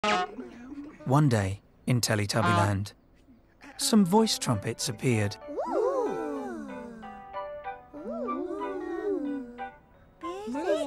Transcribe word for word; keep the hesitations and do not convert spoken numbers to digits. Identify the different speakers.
Speaker 1: One day, in Teletubbyland, some voice trumpets appeared.
Speaker 2: Ooh. Ooh.